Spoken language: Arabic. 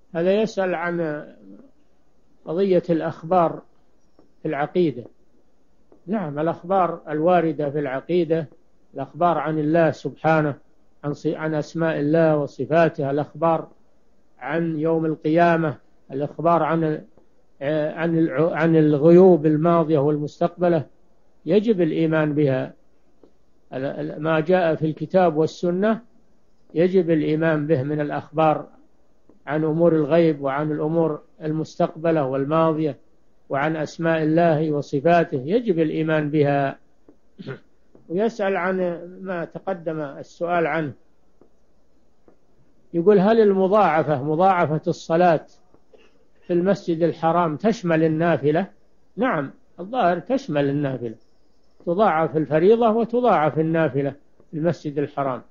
هذا يسأل عن قضية الأخبار في العقيدة. نعم، الأخبار الواردة في العقيدة، الأخبار عن الله سبحانه، عن أسماء الله وصفاته، الأخبار عن يوم القيامة، الأخبار عن الغيوب الماضية والمستقبلة، يجب الإيمان بها. ما جاء في الكتاب والسنة يجب الإيمان به من الأخبار عن أمور الغيب وعن الأمور المستقبلة والماضية وعن أسماء الله وصفاته، يجب الإيمان بها. ويسأل عن ما تقدم السؤال عنه، يقول: هل المضاعفة، مضاعفة الصلاة في المسجد الحرام تشمل النافلة؟ نعم، الظاهر تشمل النافلة، تضاعف الفريضة وتضاعف النافلة في المسجد الحرام.